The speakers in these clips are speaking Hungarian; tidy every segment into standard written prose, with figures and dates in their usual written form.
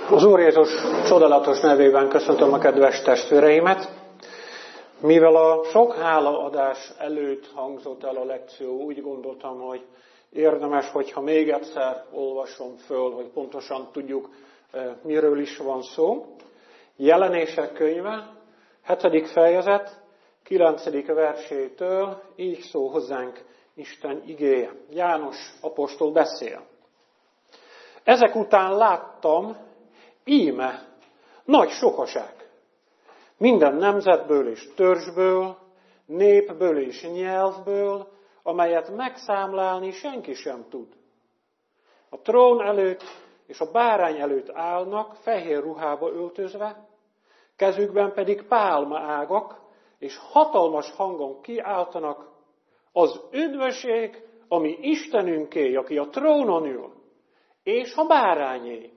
Az Úr Jézus csodálatos nevében köszöntöm a kedves testvéreimet. Mivel a sok hálaadás előtt hangzott el a lekció, úgy gondoltam, hogy érdemes, hogyha még egyszer olvasom föl, hogy pontosan tudjuk, miről is van szó. Jelenések könyve, 7. fejezet, 9. versétől így szól hozzánk Isten igéje. János apostol beszél. Ezek után láttam, íme, nagy sokaság. Minden nemzetből és törzsből, népből és nyelvből, amelyet megszámlálni senki sem tud. A trón előtt és a bárány előtt állnak, fehér ruhába öltözve, kezükben pedig pálmaágak, és hatalmas hangon kiáltanak, az üdvösség, ami Istenünké, aki a trónon ül, és a bárányé.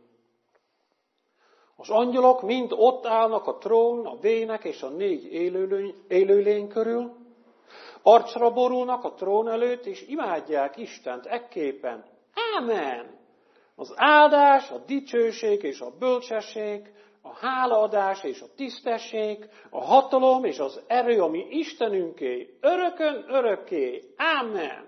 Az angyalok mind ott állnak a trón, a vének és a 4 élőlény körül, arcra borulnak a trón előtt, és imádják Istent ekképpen. Ámen! Az áldás, a dicsőség és a bölcsesség, a hálaadás és a tisztesség, a hatalom és az erő, ami Istenünké, örökön örökké. Ámen!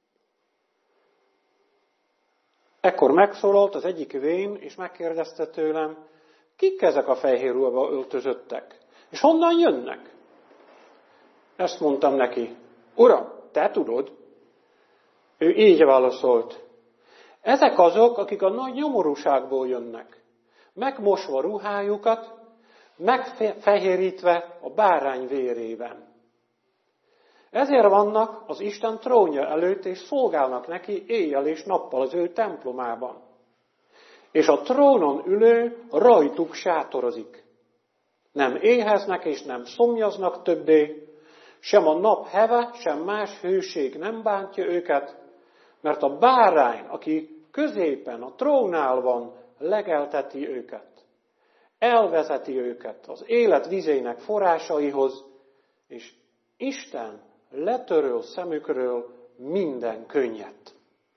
Ekkor megszólalt az egyik vén, és megkérdezte tőlem, kik ezek a fehér ruhába öltözöttek? És honnan jönnek? Ezt mondtam neki, Uram, te tudod? Ő így válaszolt, ezek azok, akik a nagy nyomorúságból jönnek, megmosva ruhájukat, megfehérítve a bárány vérében. Ezért vannak az Isten trónja előtt, és szolgálnak neki éjjel és nappal az ő templomában. És a trónon ülő rajtuk sátorozik. Nem éheznek és nem szomjaznak többé, sem a nap heve, sem más hőség nem bántja őket, mert a bárány, aki középen a trónál van, legelteti őket. Elvezeti őket az élet vizének forrásaihoz, és Isten letöröl szemükről minden könnyet.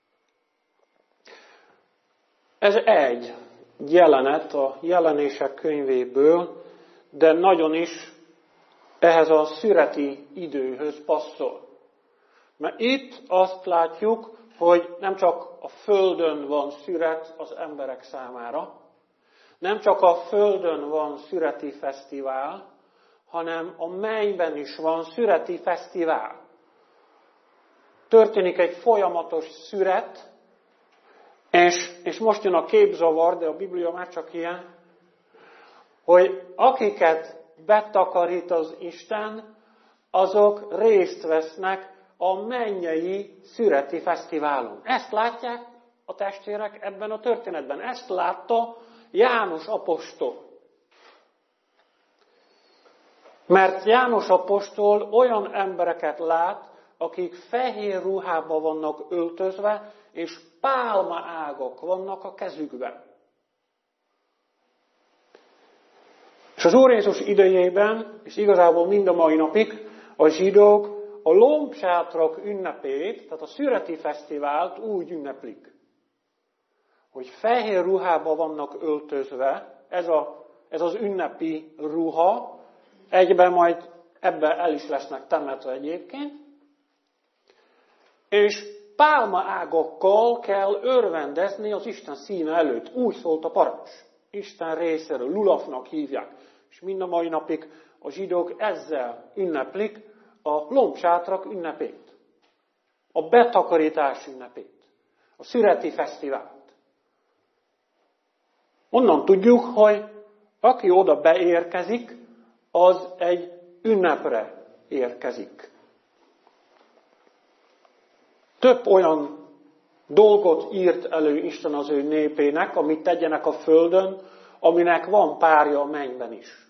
Ez egy jelenet a jelenések könyvéből, de nagyon is ehhez a szüreti időhöz passzol. Mert itt azt látjuk, hogy nem csak a földön van szüret az emberek számára, nem csak a földön van szüreti fesztivál, hanem a mennyben is van szüreti fesztivál. Történik egy folyamatos szüret, és most jön a képzavar, de a Biblia már csak ilyen, hogy akiket betakarít az Isten, azok részt vesznek a mennyei szüreti fesztiválon. Ezt látják a testvérek ebben a történetben. Ezt látta János apostol. Mert János apostol olyan embereket lát, akik fehér ruhába vannak öltözve, és pálmaágak vannak a kezükben. És az Úr Jézus idejében, és igazából mind a mai napig, a zsidók a lombsátrak ünnepét, tehát a szüreti fesztivált úgy ünneplik, hogy fehér ruhába vannak öltözve, ez az ünnepi ruha, egyben majd ebbe el is lesznek temetve egyébként, és pálmaágakkal kell örvendezni az Isten színe előtt. Úgy szólt a parancs. Isten részéről, lulafnak hívják. És mind a mai napig a zsidók ezzel ünneplik a lombsátrak ünnepét. A betakarítás ünnepét. A szüreti fesztivált. Onnan tudjuk, hogy aki oda beérkezik, az egy ünnepre érkezik. Több olyan dolgot írt elő Isten az ő népének, amit tegyenek a földön, aminek van párja a mennyben is.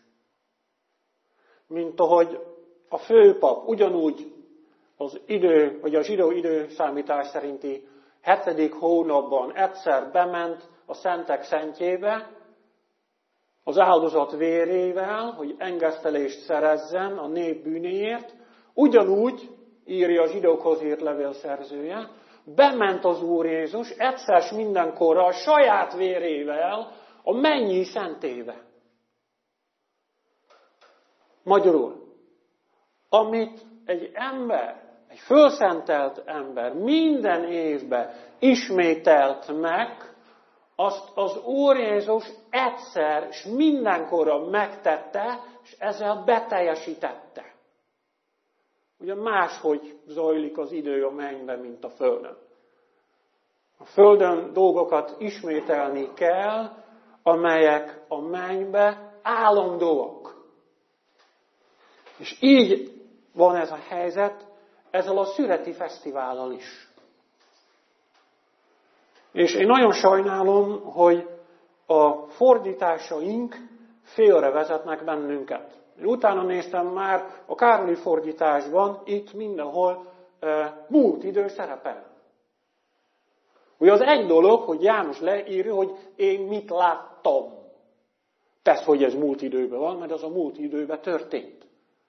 Mint ahogy a főpap ugyanúgy az a zsidó időszámítás szerinti 7. hónapban egyszer bement a szentek szentjébe, az áldozat vérével, hogy engesztelést szerezzen a nép bűnéért, ugyanúgy írja a zsidókhoz írt levél szerzője, bement az Úr Jézus egyszer mindenkorra a saját vérével a mennyi szentébe. Magyarul, amit egy ember, egy fölszentelt ember minden évben ismételt meg, azt az Úr Jézus egyszer és mindenkorra megtette, és ezzel beteljesítette. Ugye máshogy zajlik az idő a mennyben, mint a földön. A földön dolgokat ismételni kell, amelyek a mennybe állandóak. És így van ez a helyzet ezzel a szüreti fesztivállal is. És én nagyon sajnálom, hogy a fordításaink félrevezetnek bennünket. Én utána néztem már a Károli fordításban, itt mindenhol múlt idő szerepel. Ugye az egy dolog, hogy János leírja, hogy én mit láttam. Persze, hogy ez múlt időben van, mert az a múlt időben történt.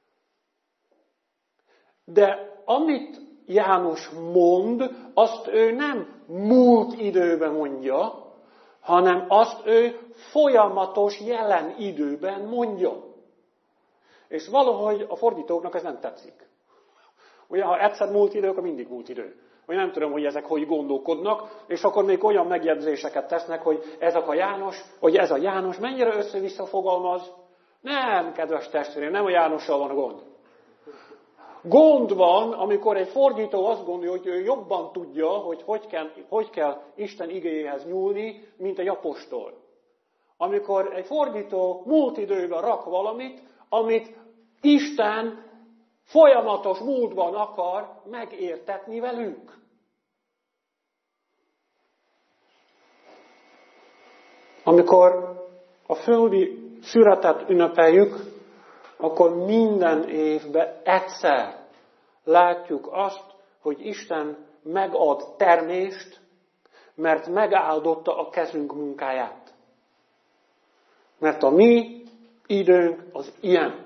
De amit János mond, azt ő nem múlt időben mondja, hanem azt ő folyamatos jelen időben mondja. És valahogy a fordítóknak ez nem tetszik. Ugye, ha egyszer múlt idő, akkor mindig múlt idő. Vagy nem tudom, hogy ezek hogy gondolkodnak, és akkor még olyan megjegyzéseket tesznek, hogy ez a János mennyire össze-vissza fogalmaz. Nem, kedves testvérem, nem a Jánossal van a gond. Gond van, amikor egy fordító azt gondolja, hogy ő jobban tudja, hogy kell Isten igéjéhez nyúlni, mint egy apostol. Amikor egy fordító múlt időben rak valamit, amit Isten folyamatos múltban akar megértetni velünk. Amikor a földi szüretet ünnepeljük, akkor minden évben egyszer látjuk azt, hogy Isten megad termést, mert megáldotta a kezünk munkáját. Mert a mi időnk az ilyen.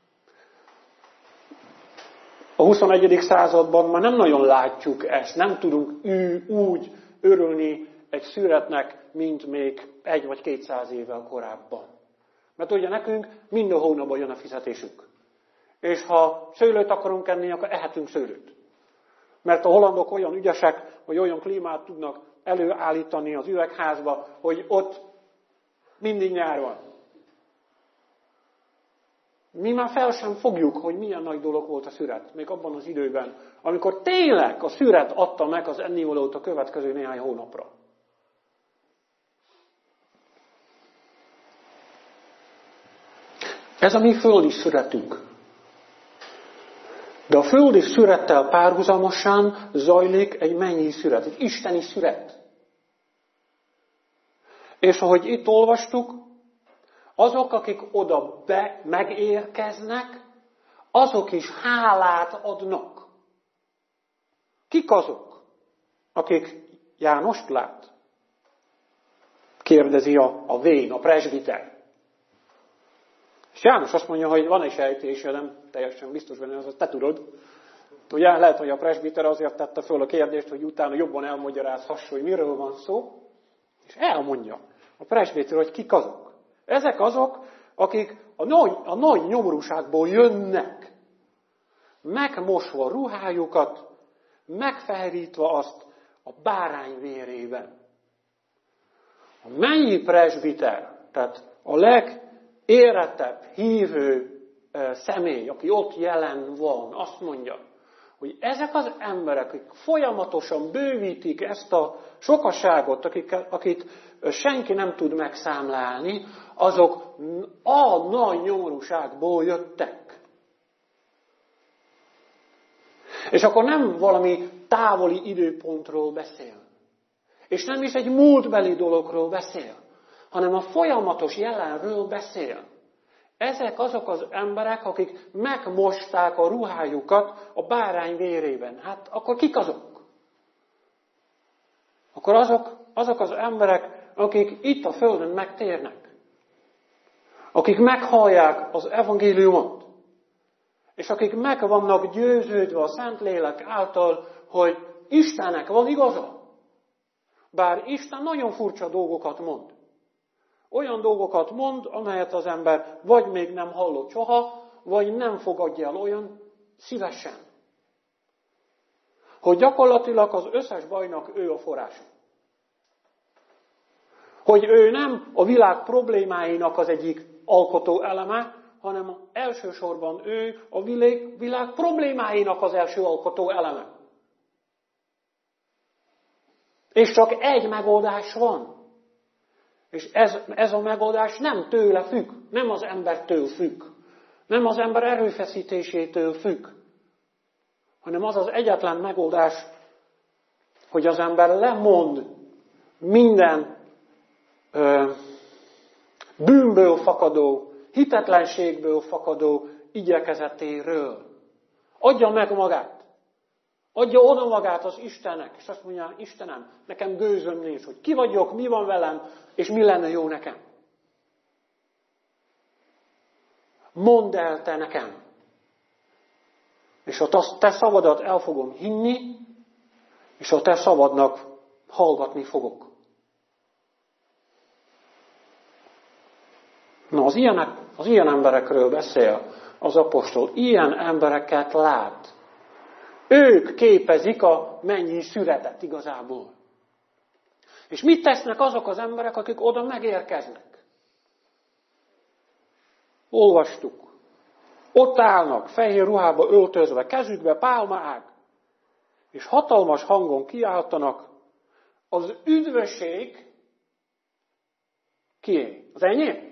A 21. században már nem nagyon látjuk ezt, nem tudunk úgy örülni egy szüretnek, mint még 1 vagy 200 évvel korábban. Mert ugye nekünk minden hónapban jön a fizetésünk. És ha szőlőt akarunk enni, akkor ehetünk szőlőt. Mert a hollandok olyan ügyesek, hogy olyan klímát tudnak előállítani az üvegházba, hogy ott mindig nyár van. Mi már fel sem fogjuk, hogy milyen nagy dolog volt a szüret, még abban az időben, amikor tényleg a szüret adta meg az ennivalót a következő néhány hónapra. Ez a mi földi szüretünk. De a földi szürettel párhuzamosan zajlik egy mennyi szüret, egy isteni szüret. És ahogy itt olvastuk, azok, akik oda megérkeznek, azok is hálát adnak. Kik azok, akik Jánost lát? Kérdezi a vén, a presbiter. És János azt mondja, hogy van egy sejtése, nem teljesen biztos benne, azt te tudod. Ugye lehet, hogy a presbiter azért tette föl a kérdést, hogy utána jobban elmagyarázhassa, hogy miről van szó. És elmondja a presbiter, hogy kik azok. Ezek azok, akik a nagy nyomorúságból jönnek, megmosva ruhájukat, megfehérítve azt a bárány vérében. A mennyi presbiter, tehát a legérettebb hívő személy, aki ott jelen van, azt mondja, hogy ezek az emberek, akik folyamatosan bővítik ezt a sokaságot, akit senki nem tud megszámlálni, azok a nagy nyomorúságból jöttek. És akkor nem valami távoli időpontról beszél. És nem is egy múltbeli dologról beszél, hanem a folyamatos jelenről beszél. Ezek azok az emberek, akik megmosták a ruhájukat a bárány vérében. Hát akkor kik azok? Akkor azok az emberek, akik itt a földön megtérnek. Akik meghallják az evangéliumot. És akik meg vannak győződve a Szentlélek által, hogy Istennek van igaza. Bár Isten nagyon furcsa dolgokat mond. Olyan dolgokat mond, amelyet az ember vagy még nem hallott soha, vagy nem fogadja el olyan szívesen. Hogy gyakorlatilag az összes bajnak ő a forrása. Hogy ő nem a világ problémáinak az egyik alkotó eleme, hanem elsősorban ő a világ problémáinak az első alkotó eleme. És csak egy megoldás van. És ez a megoldás nem tőle függ, nem az embertől függ, nem az ember erőfeszítésétől függ, hanem az az egyetlen megoldás, hogy az ember lemond minden bűnből fakadó, hitetlenségből fakadó igyekezetéről. Adja meg magát. Adja oda magát az Istennek, és azt mondja, Istenem, nekem gőzöm nincs, hogy ki vagyok, mi van velem, és mi lenne jó nekem. Mondd el te nekem. És a te szavadat el fogom hinni, és a te szavadnak hallgatni fogok. Na, az ilyen emberekről beszél az apostol. Ilyen embereket lát. Ők képezik a mennyi szüretet igazából. És mit tesznek azok az emberek, akik oda megérkeznek? Olvastuk. Ott állnak, fehér ruhába öltözve, kezükbe pálmaág, és hatalmas hangon kiáltanak, az üdvösség kié? Az enyém?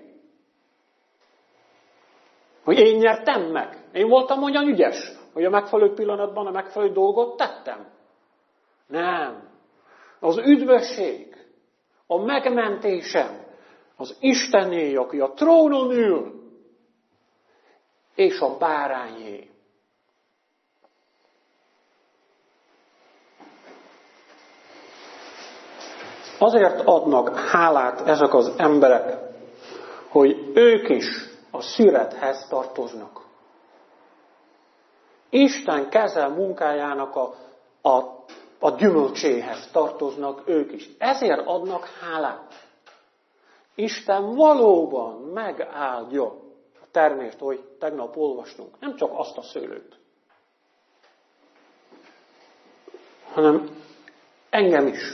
Hogy én nyertem meg. Én voltam olyan ügyes, hogy a megfelelő pillanatban a megfelelő dolgot tettem. Nem. Az üdvösség, a megmentésem, az Istené, aki a trónon ül, és a bárányé. Azért adnak hálát ezek az emberek, hogy ők is a szürethez tartoznak. Isten keze munkájának a gyümölcséhez tartoznak ők is. Ezért adnak hálát. Isten valóban megáldja a termést, hogy tegnap olvastunk. Nem csak azt a szőlőt, hanem engem is.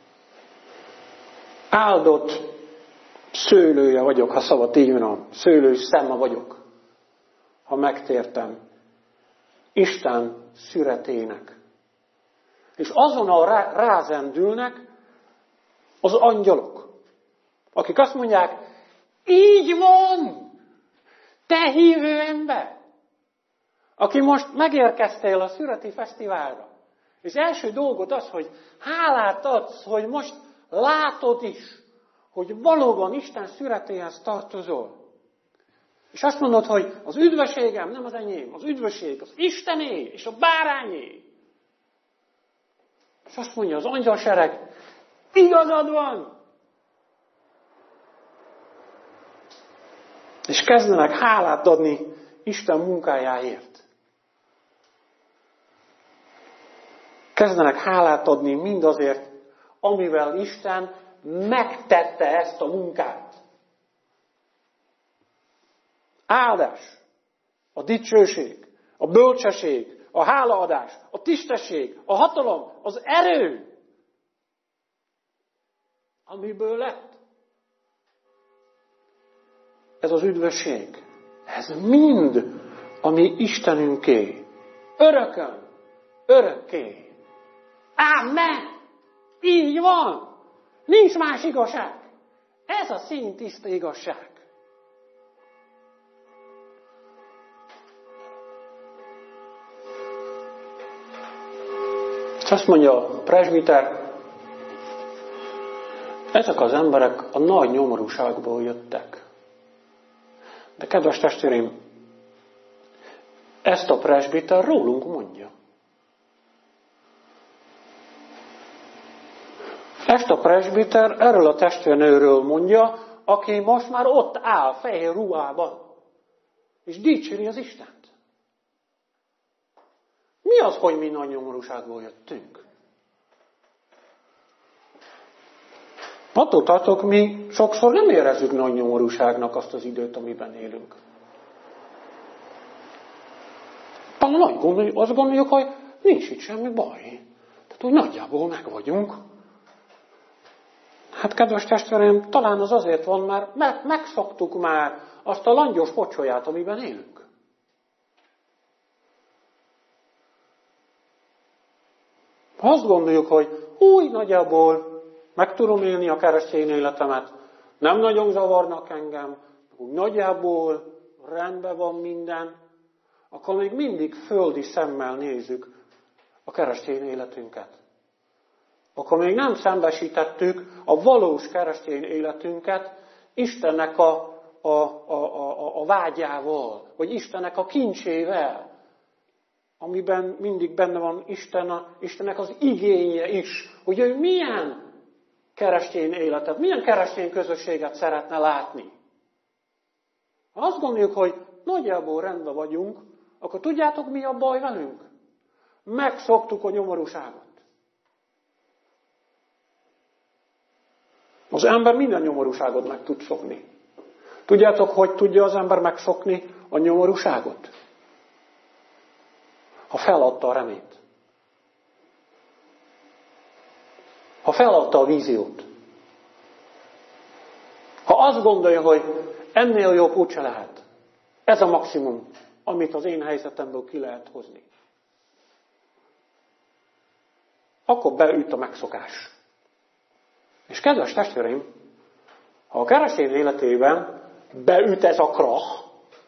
Áldott szőlője vagyok, ha szabad így mondom. Szőlős szeme vagyok, ha megtértem Isten szüretének. És azonnal rázendülnek az angyalok, akik azt mondják, így van, te hívő ember, aki most megérkeztél a szüreti fesztiválra. És első dolgod az, hogy hálát adsz, hogy most látod is, hogy valóban Isten szüretéhez tartozol. És azt mondod, hogy az üdvösségem nem az enyém, az üdvösség az Istené és a bárányé. És azt mondja az angyalsereg, igazad van! És kezdenek hálát adni Isten munkájáért. Kezdenek hálát adni mindazért, amivel Isten megtette ezt a munkát. Áldás, a dicsőség, a bölcsesség, a hálaadás, a tisztesség, a hatalom, az erő, amiből lett. Ez az üdvösség. Ez mind, ami Istenünké. Örökön, örökké. Ámen! Így van! Nincs más igazság. Ez a színtiszta igazság. És azt mondja a presbiter, ezek az emberek a nagy nyomorúságból jöttek. De kedves testvéreim, ezt a presbiter rólunk mondja. Ezt a presbiter erről a testvérnőről mondja, aki most már ott áll fehér ruhában, és dicséri az Istent. Mi az, hogy mi nagy nyomorúságból jöttünk? Attól tartok, mi sokszor nem érezzük nagy nyomorúságnak azt az időt, amiben élünk. Talán azt gondoljuk, hogy nincs itt semmi baj. Tehát úgy nagyjából meg vagyunk. Hát kedves testvérem, talán az azért van, mert megszoktuk már azt a langyos pocsolyát, amiben élünk. Ha azt gondoljuk, hogy úgy nagyjából meg tudom élni a keresztény életemet, nem nagyon zavarnak engem, úgy nagyjából rendben van minden, akkor még mindig földi szemmel nézzük a keresztény életünket. Akkor még nem szembesítettük a valós keresztény életünket Istennek a vágyával, vagy Istennek a kincsével, amiben mindig benne van Istennek az igénye is, hogy ő milyen keresztény életet, milyen keresztény közösséget szeretne látni. Ha azt gondoljuk, hogy nagyjából rendben vagyunk, akkor tudjátok, mi a baj velünk? Megszoktuk a nyomorúságot. Az ember minden nyomorúságot meg tud szokni. Tudjátok, hogy tudja az ember megszokni a nyomorúságot? Ha feladta a reményt. Ha feladta a víziót. Ha azt gondolja, hogy ennél jobb úgyse lehet. Ez a maximum, amit az én helyzetemből ki lehet hozni. Akkor beüt a megszokás. És kedves testvéreim, ha a keresztény életében beüt ez a krach,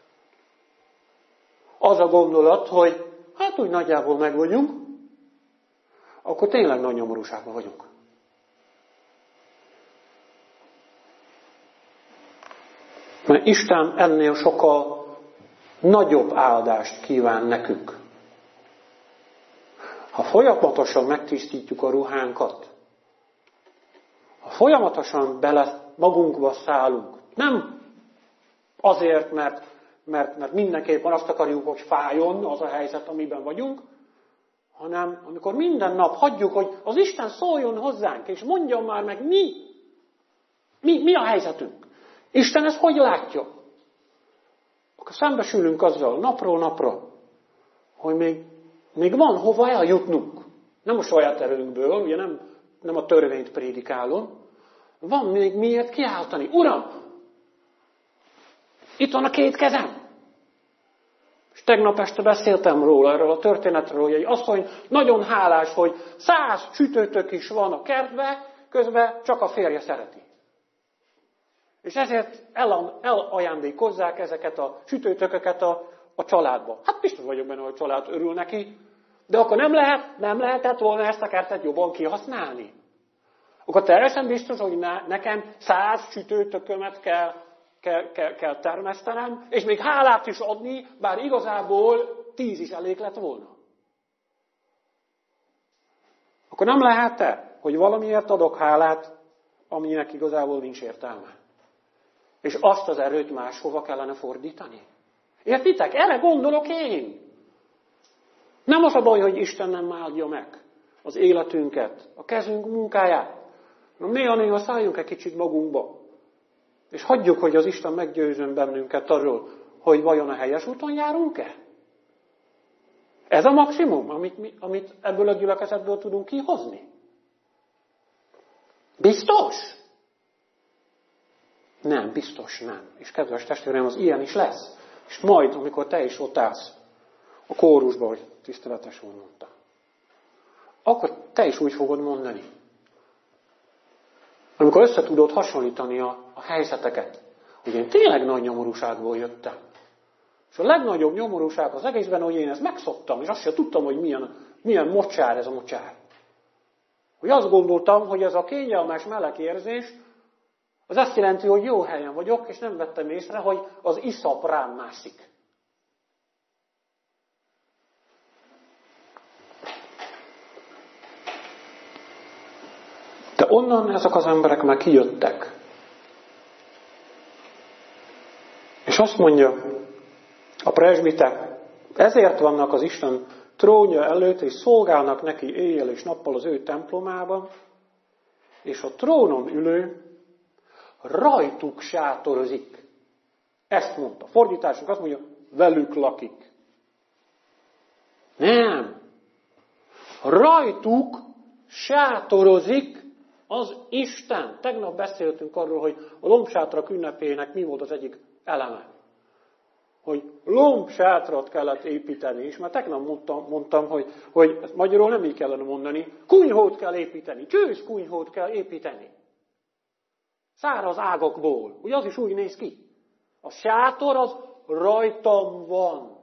az a gondolat, hogy hát úgy nagyjából meg vagyunk, akkor tényleg nagy nyomorúságban vagyunk. Mert Isten ennél sokkal nagyobb áldást kíván nekünk. Ha folyamatosan megtisztítjuk a ruhánkat, ha folyamatosan bele magunkba szállunk, nem azért, mert mindenképpen azt akarjuk, hogy fájjon az a helyzet, amiben vagyunk, hanem amikor minden nap hagyjuk, hogy az Isten szóljon hozzánk, és mondjon már meg mi a helyzetünk. Isten ezt hogy látja? Akkor szembesülünk azzal napról napra, hogy még van hova eljutnunk. Nem a saját erőnkből, ugye nem a törvényt prédikálom. Van még miért kiáltani. Uram, itt van a 2 kezem. És tegnap este beszéltem róla, erről a történetről, hogy egy asszony nagyon hálás, hogy 100 sütőtök is van a kertbe, közben csak a férje szereti. És ezért elajándékozzák ezeket a sütőtököket a családba. Hát biztos vagyok benne, hogy a család örül neki, de akkor nem lehetett volna ezt a kertet jobban kihasználni. Akkor teljesen biztos, hogy nekem 100 sütőtökömet kell termesztenem, és még hálát is adni, bár igazából 10 is elég lett volna. Akkor nem lehet-e, hogy valamiért adok hálát, aminek igazából nincs értelme? És azt az erőt máshova kellene fordítani? Értitek? Erre gondolok én. Nem az a baj, hogy Isten nem áldja meg az életünket, a kezünk munkáját. Néha szálljunk egy kicsit magunkba. És hagyjuk, hogy az Isten meggyőzön bennünket arról, hogy vajon a helyes úton járunk-e? Ez a maximum, amit ebből a gyülekezetből tudunk kihozni. Biztos? Nem, biztos nem. És kedves testvérem, az ilyen is lesz. És majd, amikor te is ott állsz a kórusba, hogy tiszteletes úr mondta, akkor te is úgy fogod mondani. Amikor össze tudod hasonlítani a helyzeteket, hogy én tényleg nagy nyomorúságból jöttem. És a legnagyobb nyomorúság az egészben, hogy én ezt megszoktam, és azt sem tudtam, hogy milyen mocsár ez a mocsár. Hogy azt gondoltam, hogy ez a kényelmes meleg érzés, az azt jelenti, hogy jó helyen vagyok, és nem vettem észre, hogy az iszap rám mászik. De onnan ezek az emberek már kijöttek. És azt mondja a presbitek, ezért vannak az Isten trónja előtt, és szolgálnak neki éjjel és nappal az ő templomában, és a trónon ülő rajtuk sátorozik. Ezt mondta. Fordításunk azt mondja, velük lakik. Nem. Rajtuk sátorozik az Isten. Tegnap beszéltünk arról, hogy a lombsátrak ünnepének mi volt az egyik eleme. Hogy lombsátrat kellett építeni is, mert tegnap mondtam, hogy magyarul nem így kellene mondani, kunyhót kell építeni, csőszkunyhót kell építeni. Száraz ágakból. Ugye az is úgy néz ki. A sátor az rajtam van.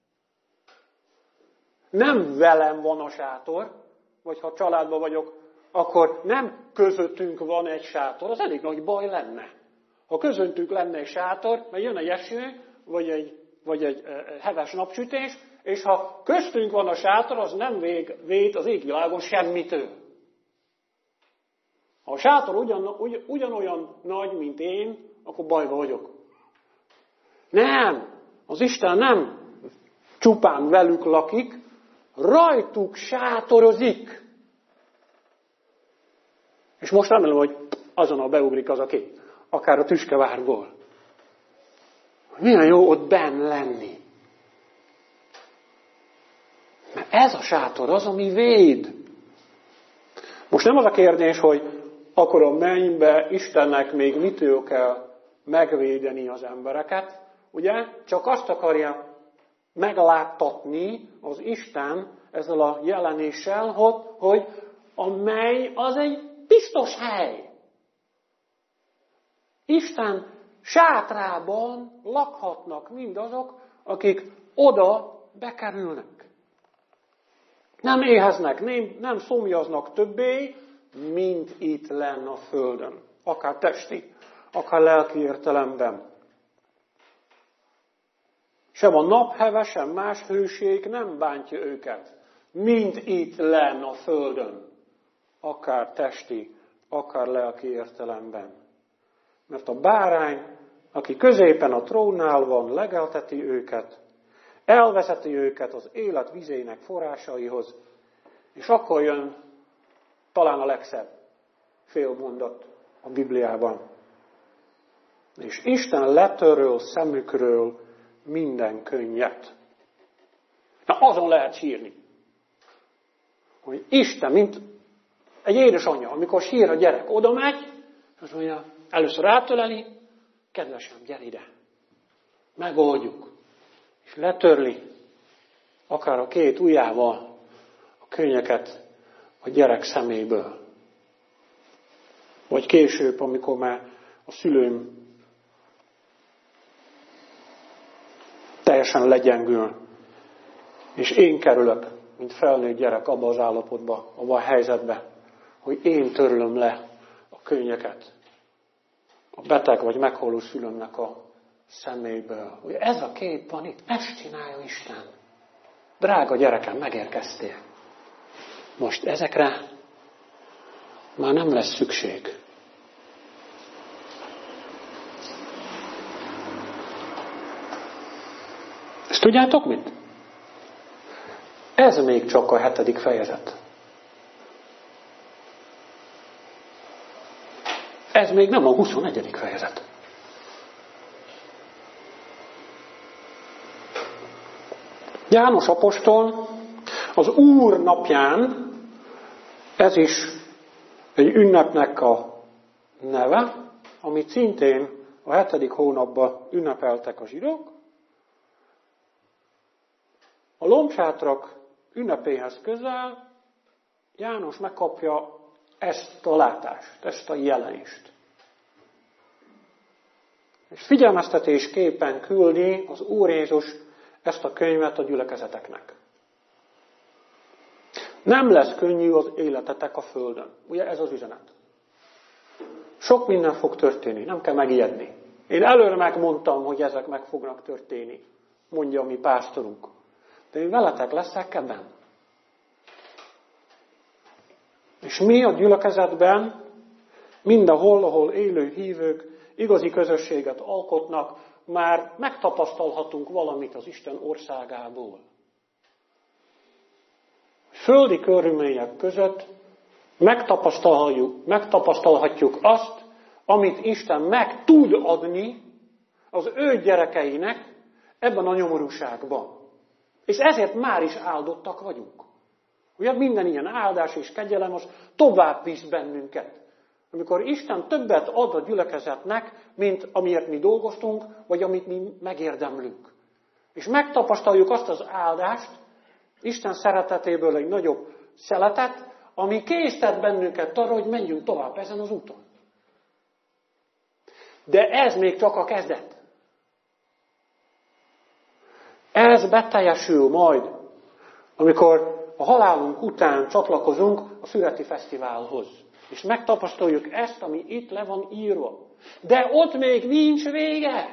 Nem velem van a sátor, vagy ha családban vagyok, akkor nem közöttünk van egy sátor, az elég nagy baj lenne. Ha közöttünk lenne egy sátor, mert jön egy eső, vagy egy heves napsütés, és ha köztünk van a sátor, az nem véd az égvilágon semmitől. Ha a sátor ugyanolyan nagy, mint én, akkor bajba vagyok. Nem! Az Isten nem csupán velük lakik, rajtuk sátorozik. És most remélem, hogy azonnal beugrik az a kép. Akár a Tüskevárból. Milyen jó ott benn lenni. Mert ez a sátor az, ami véd. Most nem az a kérdés, hogy akkor a mennybe Istennek még mitől kell megvédeni az embereket. Ugye? Csak azt akarja megláttatni az Isten ezzel a jelenéssel, hogy a menny az egy biztos hely. Isten sátrában lakhatnak mindazok, akik oda bekerülnek. Nem éheznek, nem szomjaznak többé, mint itt lenn a földön. Akár testi, akár lelki értelemben. Sem a napheve, sem más hőség nem bántja őket, mint itt lenn a földön. Akár testi, akár lelki értelemben. Mert a bárány, aki középen a trónnál van, legelteti őket, elvezeti őket az élet vizének forrásaihoz, és akkor jön talán a legszebb félmondat a Bibliában. És Isten letöröl szemükről minden könnyet. Na, azon lehet sírni. Hogy Isten, mint egy édesanyja, amikor sír a gyerek, oda megy, azt mondja, először átöleli, kedvesem, gyere ide. Megoldjuk. És letörli, akár a két ujjával a könnyeket a gyerek szeméből. Vagy később, amikor már a szülőm teljesen legyengül, és én kerülök, mint felnőtt gyerek abba az állapotba, abba a helyzetbe, hogy én törlöm le a könnyeket a beteg vagy meghaló szülőmnek a szeméből. Hogy ez a kép van itt, ezt csinálja Isten. Drága gyerekem, megérkeztél. Most ezekre már nem lesz szükség. Ezt tudjátok mit? Ez még csak a 7. fejezet. Ez még nem a 21. fejezet. János apostol az Úr napján, ez is egy ünnepnek a neve, amit szintén a 7. hónapban ünnepeltek a zsidók. A lombsátrak ünnepéhez közel János megkapja ezt a látást, ezt a jelenést. És figyelmeztetésképpen küldi az Úr Jézus ezt a könyvet a gyülekezeteknek. Nem lesz könnyű az életetek a földön. Ugye ez az üzenet. Sok minden fog történni, nem kell megijedni. Én előre megmondtam, hogy ezek meg fognak történni, mondja a mi pásztorunk. De én veletek leszek ebben. És mi a gyülekezetben, mindahol, ahol élő hívők igazi közösséget alkotnak, már megtapasztalhatunk valamit az Isten országából. Földi körülmények között megtapasztalhatjuk azt, amit Isten meg tud adni az ő gyerekeinek ebben a nyomorúságban. És ezért már is áldottak vagyunk. Ugye minden ilyen áldás és kegyelem az tovább visz bennünket. Amikor Isten többet ad a gyülekezetnek, mint amiért mi dolgoztunk, vagy amit mi megérdemlünk. És megtapasztaljuk azt az áldást, Isten szeretetéből egy nagyobb szeletet, ami késztet bennünket arra, hogy menjünk tovább ezen az úton. De ez még csak a kezdet. Ez beteljesül majd, amikor a halálunk után csatlakozunk a szüreti fesztiválhoz. És megtapasztaljuk ezt, ami itt le van írva. De ott még nincs vége.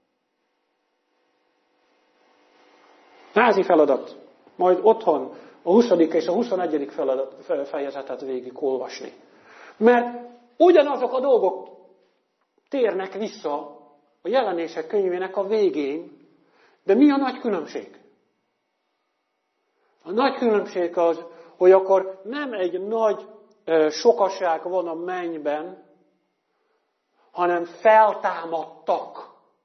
Házi feladat. Majd otthon a 20. és a 21. fejezetet végig olvasni. Mert ugyanazok a dolgok térnek vissza a Jelenések könyvének a végén, de mi a nagy különbség? A nagy különbség az, hogy akkor nem egy nagy sokaság van a mennyben, hanem feltámadtak.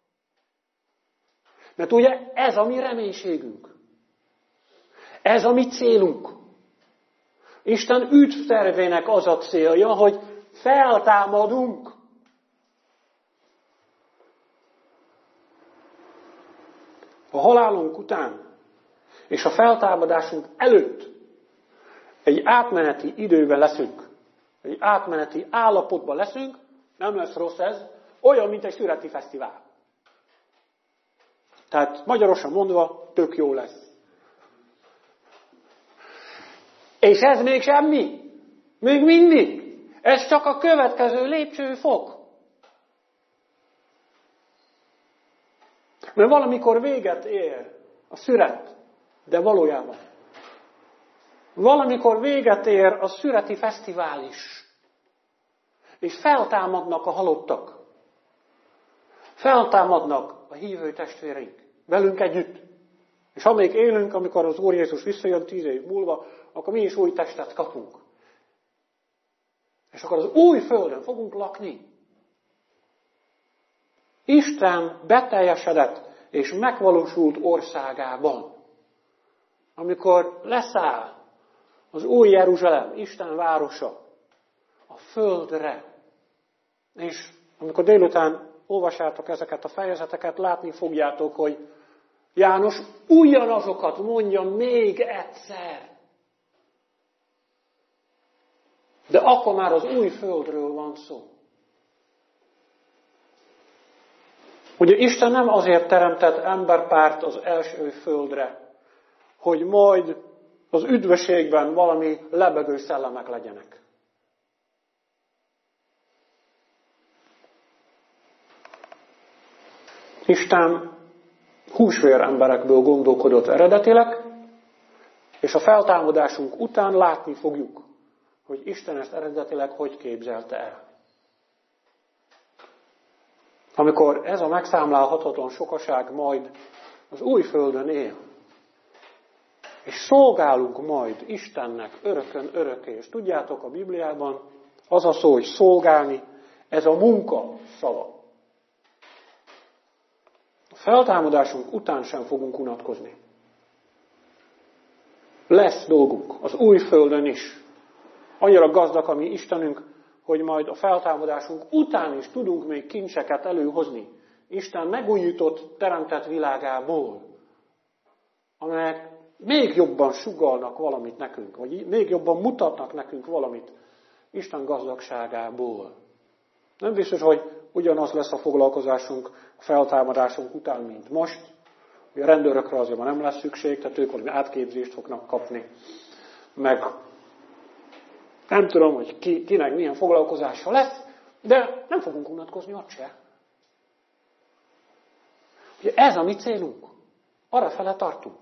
Mert ugye ez a mi reménységünk. Ez a mi célunk. Isten üdvtervének az a célja, hogy feltámadunk. A halálunk után és a feltámadásunk előtt egy átmeneti időben leszünk. Egy átmeneti állapotban leszünk, nem lesz rossz ez, olyan, mint egy szüreti fesztivál. Tehát magyarosan mondva, tök jó lesz. És ez még semmi. Még mindig. Ez csak a következő lépcsőfok. Mert valamikor véget ér a szüret, de valójában. Valamikor véget ér a szüreti fesztivál is. És feltámadnak a halottak. Feltámadnak a hívő testvéreink. Velünk együtt. És ha még élünk, amikor az Úr Jézus visszajön 10 év múlva, akkor mi is új testet kapunk. És akkor az új földön fogunk lakni. Isten beteljesedett és megvalósult országában. Amikor leszáll az új Jeruzsálem, Isten városa a földre. És amikor délután olvassátok ezeket a fejezeteket, látni fogjátok, hogy János ugyanazokat mondja még egyszer. De akkor már az új földről van szó. Ugye Isten nem azért teremtett emberpárt az első földre, hogy majd az üdvösségben valami lebegő szellemek legyenek. Isten húsvér emberekből gondolkodott eredetileg, és a feltámadásunk után látni fogjuk, hogy Isten ezt eredetileg hogy képzelte el. Amikor ez a megszámlálhatatlan sokaság majd az új földön él, és szolgálunk majd Istennek örökön örökké. És tudjátok, a Bibliában az a szó, hogy szolgálni, ez a munka szava. A feltámadásunk után sem fogunk unatkozni. Lesz dolgunk az új földön is. Annyira gazdag a mi Istenünk, hogy majd a feltámadásunk után is tudunk még kincseket előhozni. Isten megújított, teremtett világából, amelyek még jobban sugallnak valamit nekünk, vagy még jobban mutatnak nekünk valamit Isten gazdagságából. Nem biztos, hogy ugyanaz lesz a foglalkozásunk a feltámadásunk után, mint most. A rendőrökre azért már nem lesz szükség, tehát ők valami átképzést fognak kapni. Meg nem tudom, hogy kinek milyen foglalkozása lesz, de nem fogunk unatkozni ott se. Ugye ez a mi célunk. Arrafele tartunk.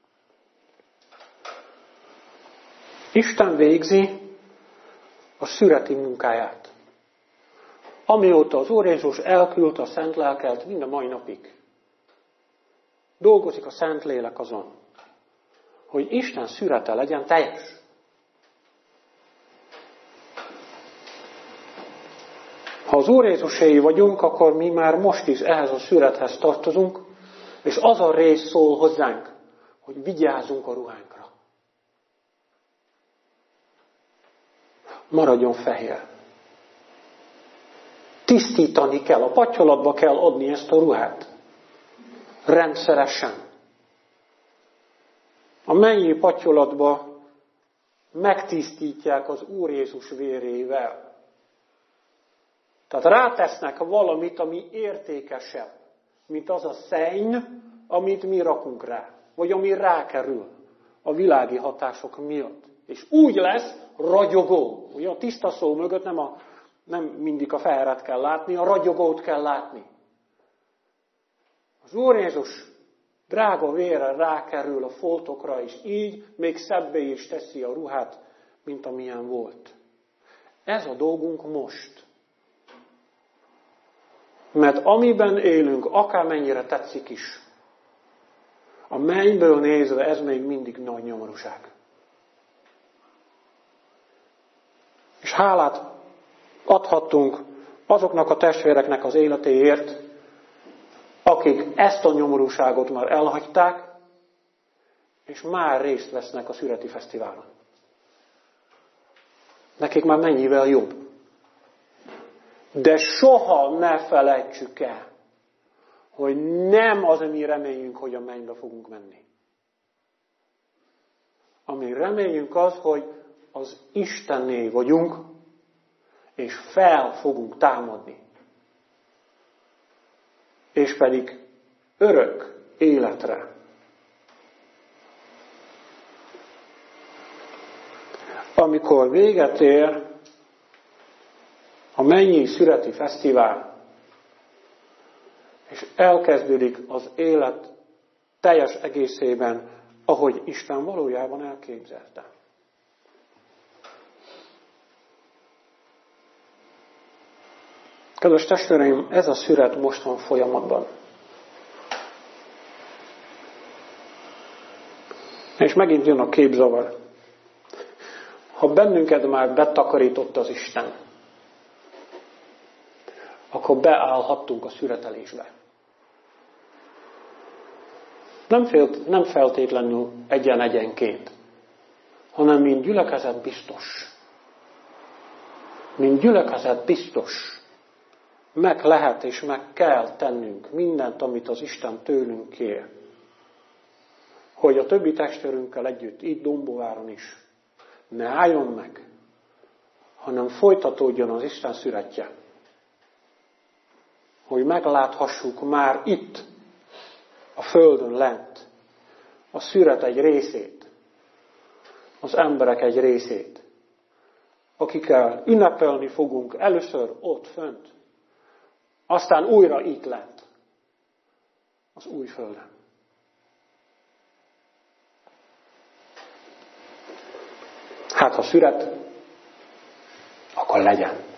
Isten végzi a szüreti munkáját. Amióta az Úr Jézus elküldte a Szent Lelket, mind a mai napig. Dolgozik a Szent Lélek azon, hogy Isten szürete legyen teljes. Ha az Úr Jézuséi vagyunk, akkor mi már most is ehhez a szürethez tartozunk, és az a rész szól hozzánk, hogy vigyázzunk a ruhánkra. Maradjon fehér. Tisztítani kell, a patyolatba kell adni ezt a ruhát. Rendszeresen. A mennyi patyolatba megtisztítják az Úr Jézus vérével. Tehát rátesznek valamit, ami értékesebb, mint az a szenny, amit mi rakunk rá, vagy ami rákerül a világi hatások miatt. És úgy lesz ragyogó. Ugye a tiszta szó mögött nem mindig a fehéret kell látni, a ragyogót kell látni. Az Úr Jézus drága vére rákerül a foltokra, és így még szebbé is teszi a ruhát, mint amilyen volt. Ez a dolgunk most. Mert amiben élünk, akármennyire tetszik is, a mennyből nézve ez még mindig nagy nyomorúság. És hálát adhattunk azoknak a testvéreknek az életéért, akik ezt a nyomorúságot már elhagyták, és már részt vesznek a szüreti fesztiválon. Nekik már mennyivel jobb. De soha ne felejtsük el, hogy nem az a mi reményünk, hogy a mennybe fogunk menni. Ami reményünk az, hogy az Istenné vagyunk, és fel fogunk támadni. És pedig örök életre. Amikor véget ér a mennyi szüreti fesztivál, és elkezdődik az élet teljes egészében, ahogy Isten valójában elképzelte. Kedves testvéreim, ez a szüret most van folyamatban. És megint jön a képzavar. Ha bennünket már betakarított az Isten, akkor beállhattunk a szüretelésbe. Nem feltétlenül egyen-egyenként, hanem mint gyülekezet biztos. Mint gyülekezet biztos. Meg lehet és meg kell tennünk mindent, amit az Isten tőlünk kér. Hogy a többi testvérünkkel együtt, itt Dombováron is, ne álljon meg, hanem folytatódjon az Isten szüretje. Hogy megláthassuk már itt, a földön lent, a szüret egy részét, az emberek egy részét, akikkel ünnepelni fogunk először ott fönt, aztán újra itt lent, az új földön. Hát ha szüret, akkor legyen.